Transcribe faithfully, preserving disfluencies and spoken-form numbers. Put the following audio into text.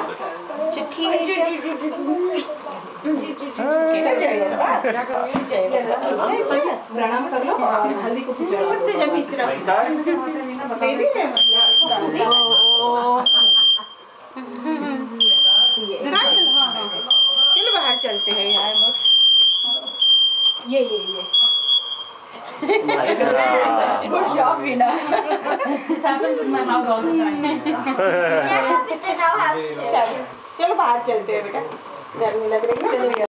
चुटकी प्रणाम कर लो और हल्दी को चलो बाहर चलते हैं यार। ये ये ये Good job, Veena. This happens in my house all the time. चलो बाहर चलते हैं बेटा, गर्मी लग रही है।